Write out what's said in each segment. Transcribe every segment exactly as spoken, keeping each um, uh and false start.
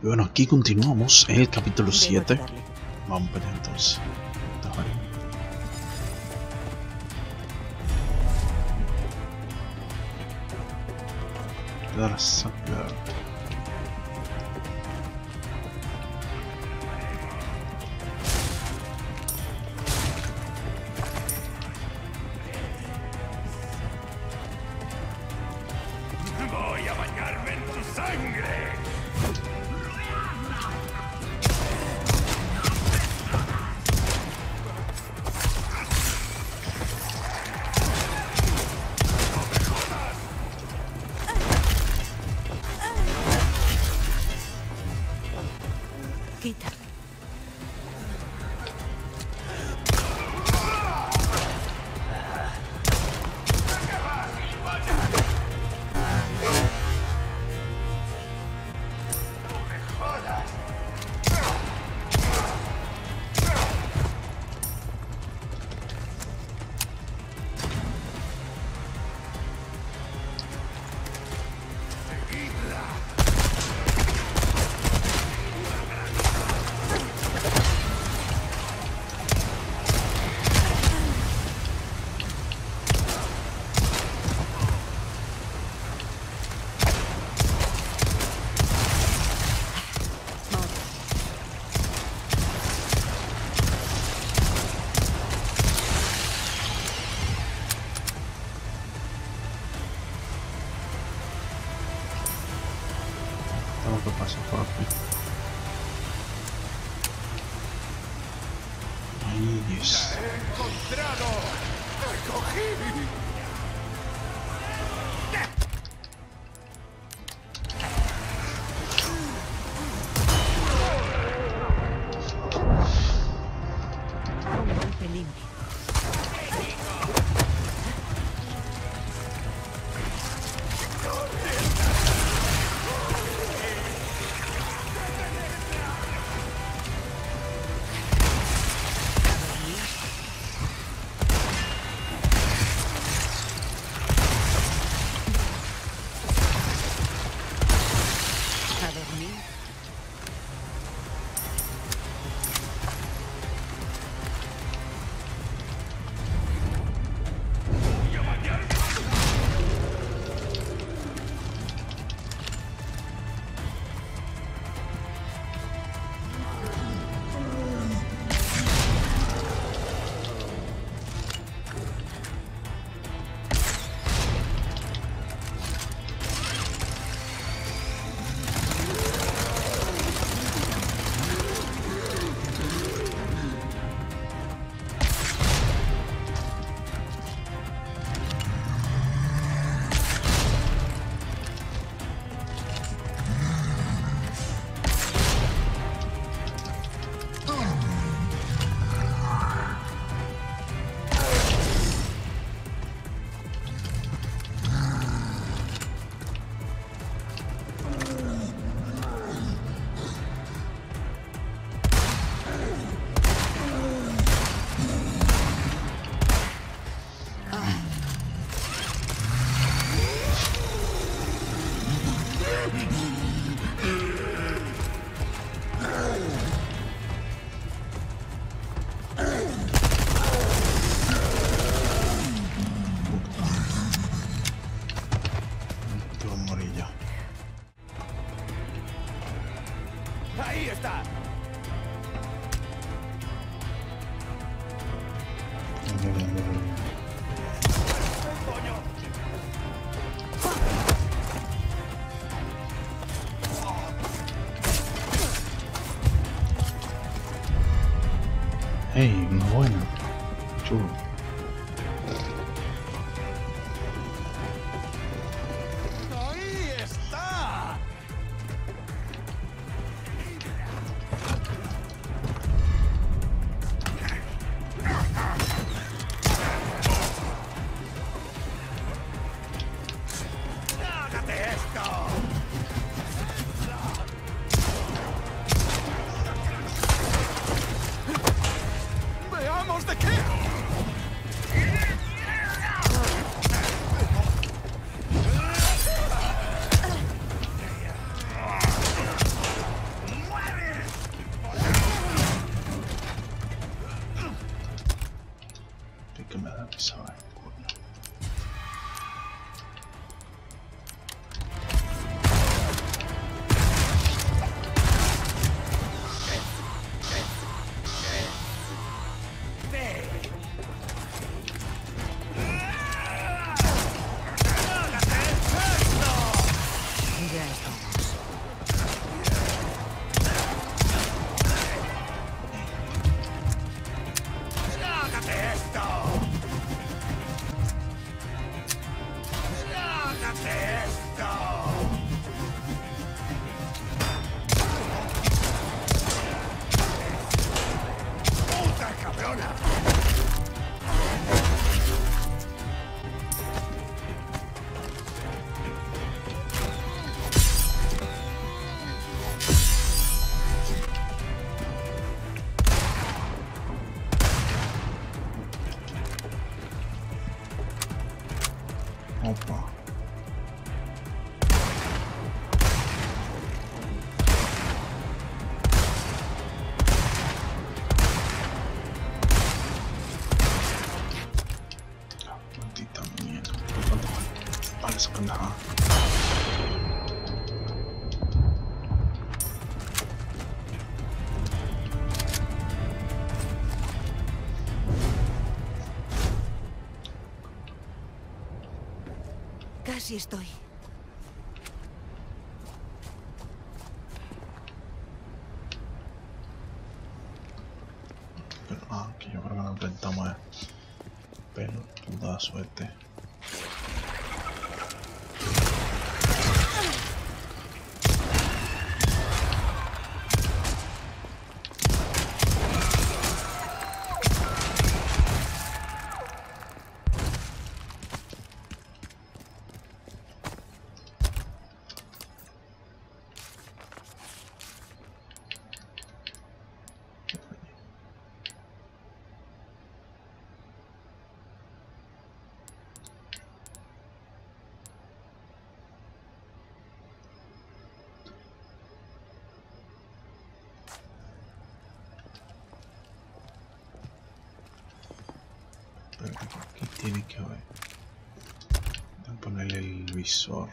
Y bueno, aquí continuamos en el capítulo siete. Vamos para allá entonces. Dar a sacar. Voy a bañarme en tu sangre. Quita. Tengo que pasar por aquí. Ahí es. ¡He encontrado! ¡Te cogí! Un golpe limpio. A dormir. Te voy a morir ya. ¡Ahí está! ¡Coño! Hey, una buena. Chulo. ¡Ahí está! ¡Hágate esto! ¡Veamos de qué! que me da esa vaina, coño. Ya estamos. ¡Trágate esto! ¡Trágate esto! ¡Puta cabrona! Opa. Maldita mierda. ¿Cuánto vale esa pendeja? Casi estoy. Pero, ah, que yo creo que nos enfrentamos a pero toda suerte. Pero aquí tiene que haber. Voy a ponerle el visor.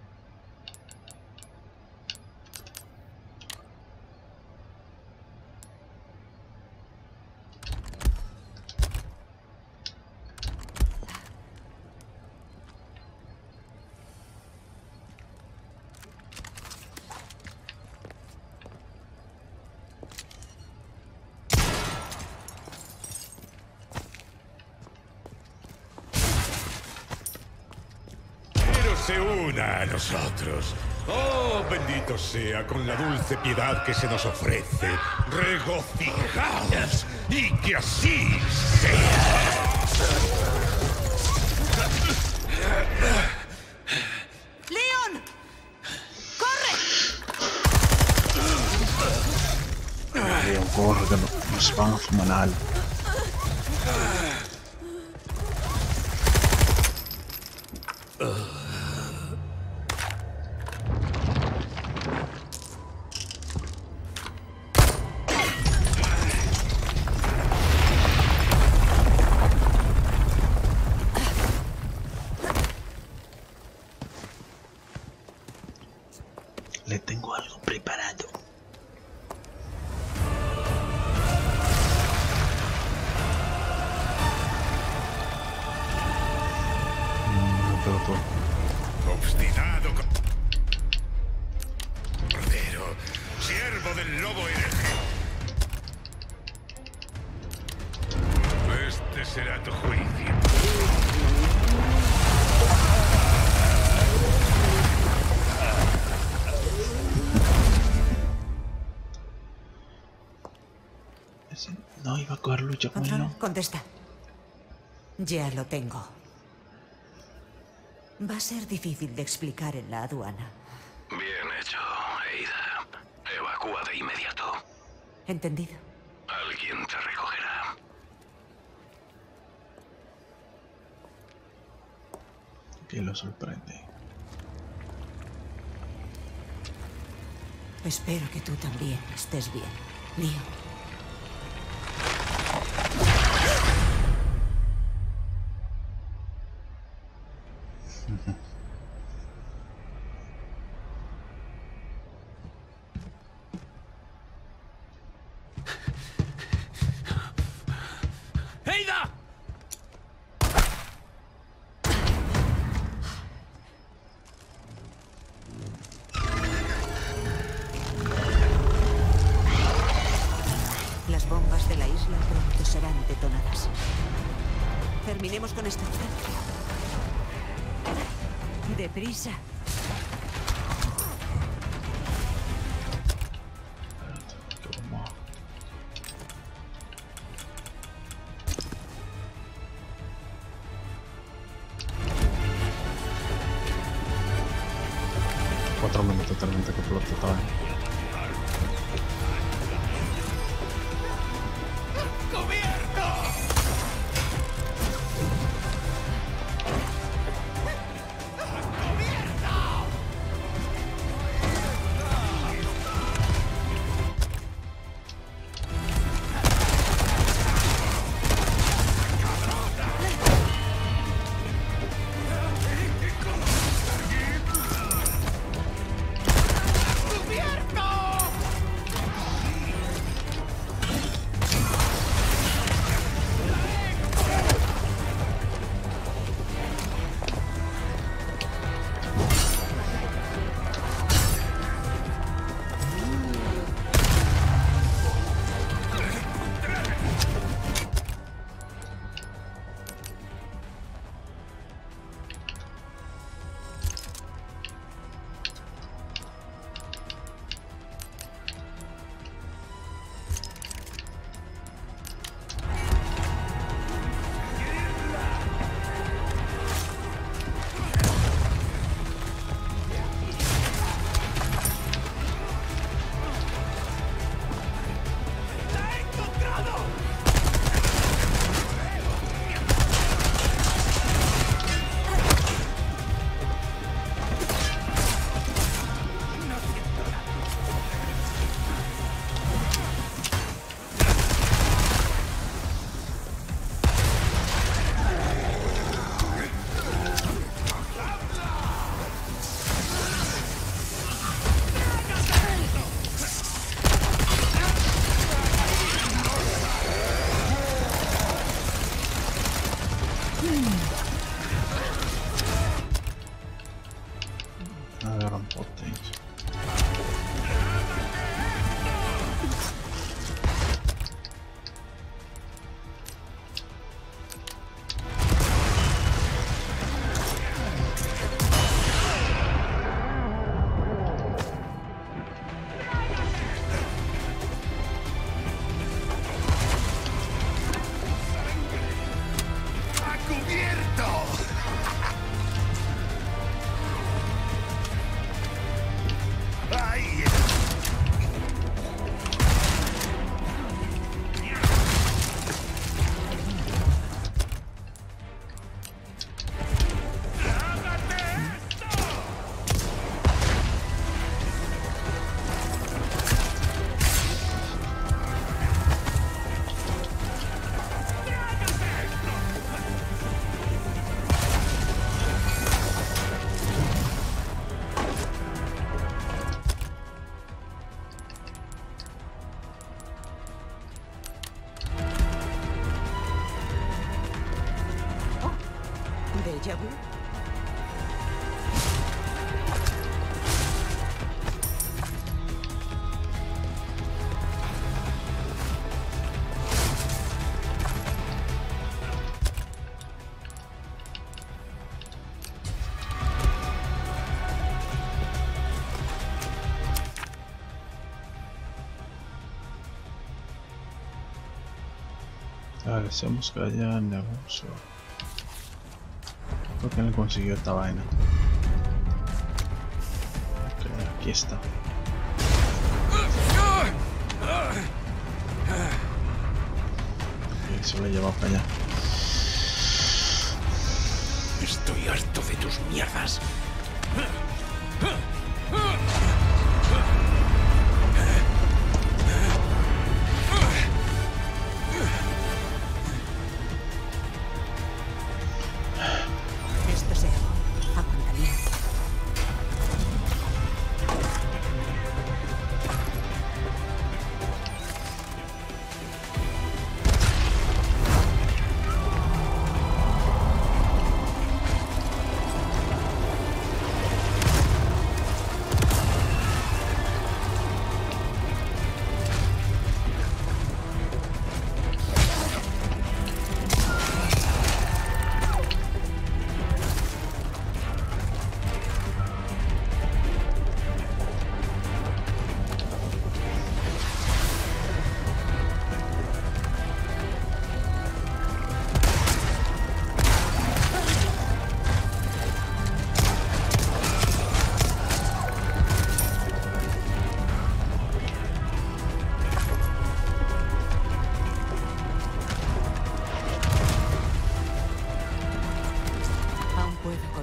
Se una a nosotros. Oh, bendito sea con la dulce piedad que se nos ofrece. Regocijaos y que así sea. ¡Leon! ¡Corre! Leon, corre, que no- nos van a fumanar. Le tengo algo preparado. Mm, no pego todo. Obstinado cordero, siervo del lobo hereje. Este será tu juicio. Ese no iba a coger lucha con él, Control, ¿no? contesta. Ya lo tengo. Va a ser difícil de explicar en la aduana. Bien hecho, Ada. Evacúa de inmediato. ¿Entendido? Alguien te recogerá. Que lo sorprende. Espero que tú también estés bien, Leon. ¡Eida! Las bombas de la isla pronto serán detonadas. Terminemos con esto. Deprisa. Toma. Cuatro minutos totalmente completo todavía. Una gran potencia. ¿Déjà vu? Agradecemos que haya negocio. ¿Por qué no consiguió esta vaina? Ok, aquí está. Y se lo lleva para allá. Estoy harto de tus mierdas. Esto se aguantaría.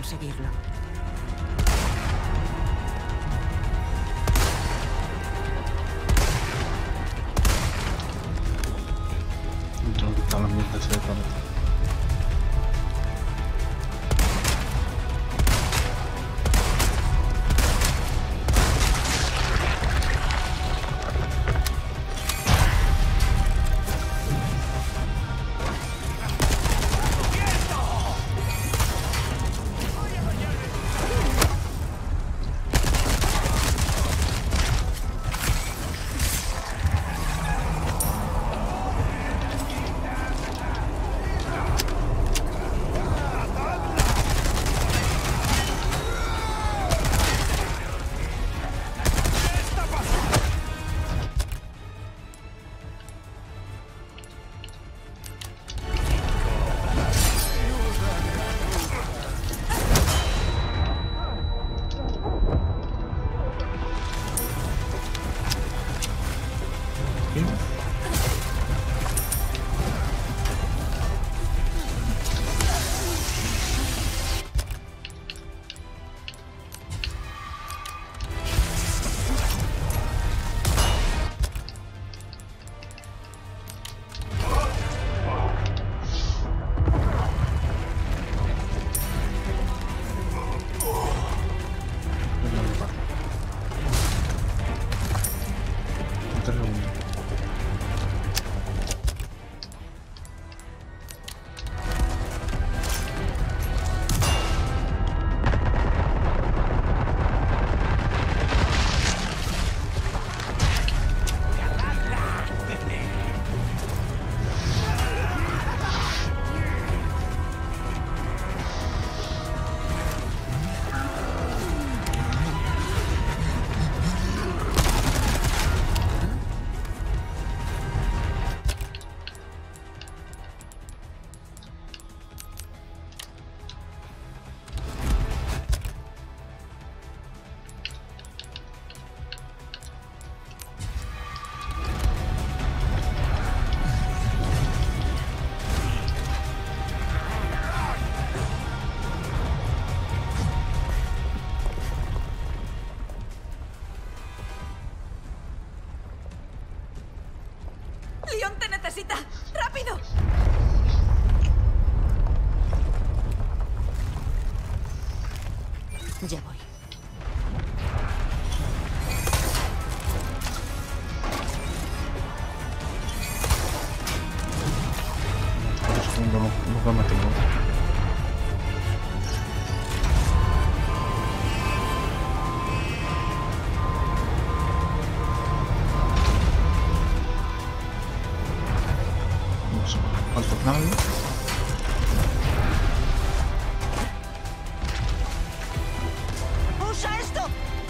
conseguirlo. Tengo que quitar la mierda ese de todo. ¡Leon te necesita! ¡Rápido! Ya voy. Un segundo, no, no me tengo. Falta nadie. ¡Usa esto!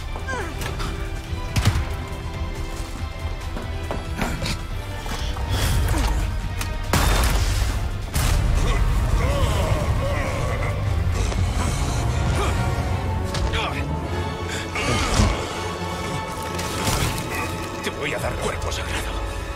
Te voy a dar cuerpo sagrado.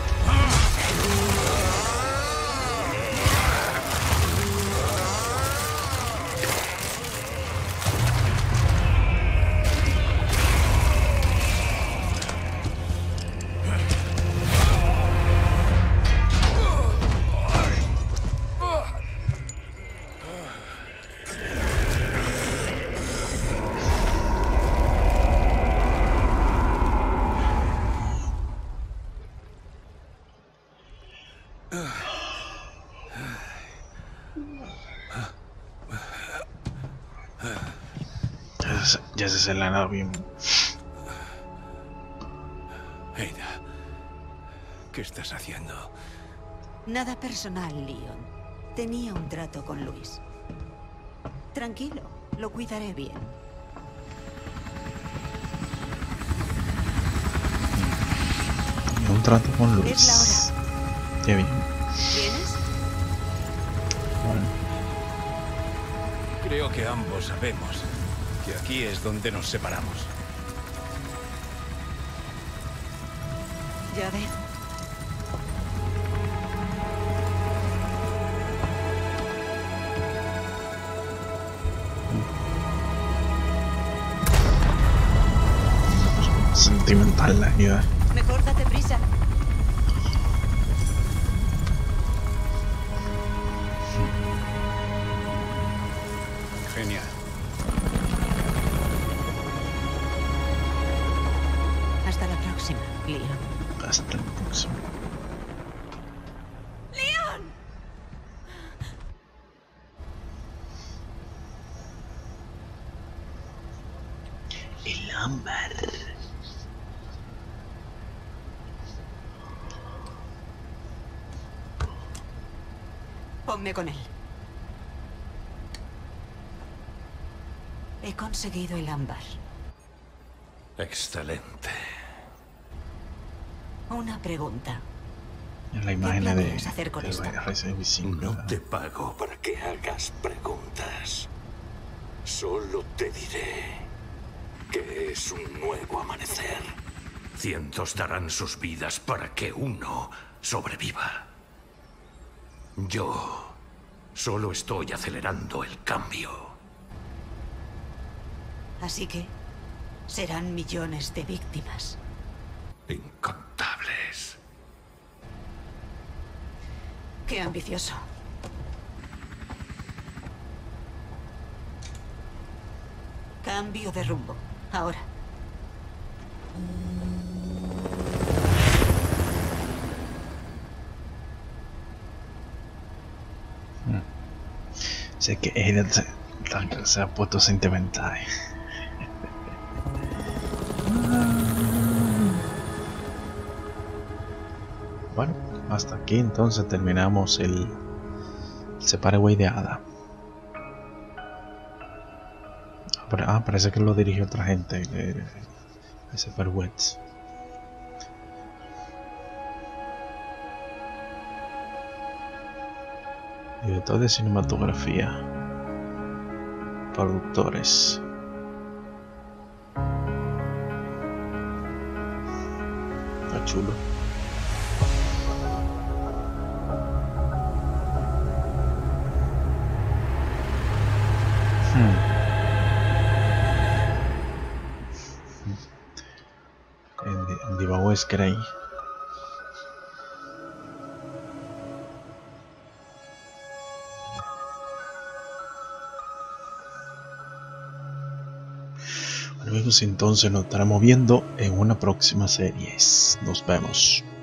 Ya se la nada bien. Ada, ¿qué estás haciendo? Nada personal, Leon. Tenía un trato con Luis. Tranquilo, lo cuidaré bien. Un trato con Luis. Es la hora. Qué bien. ¿Vienes? Bueno. Creo que ambos sabemos que aquí es donde nos separamos. Ya veo. sentimental la vida. Mejor date prisa. Genial. Hasta la próxima, Leon. Hasta el próximo. ¡Leon! El ámbar. Ponme con él. He conseguido el ámbar. Excelente. Una pregunta. Es la imagen de, planeas hacer con del esto? Resident Evil cinco. No te pago para que hagas preguntas. Solo te diré que es un nuevo amanecer. Cientos darán sus vidas para que uno sobreviva. Yo solo estoy acelerando el cambio. Así que serán millones de víctimas. Incontables. Qué ambicioso. Cambio de rumbo. Ahora. Sé que Aiden se, se ha puesto sentimental. Bueno, hasta aquí entonces terminamos el, el Separeway de Ada. Ah, parece que lo dirigió otra gente, que el Separeway. Director de cinematografía. Productores. Está chulo. Hmm. En Divago es Grey. Amigos, entonces nos estaremos viendo en una próxima serie. Nos vemos.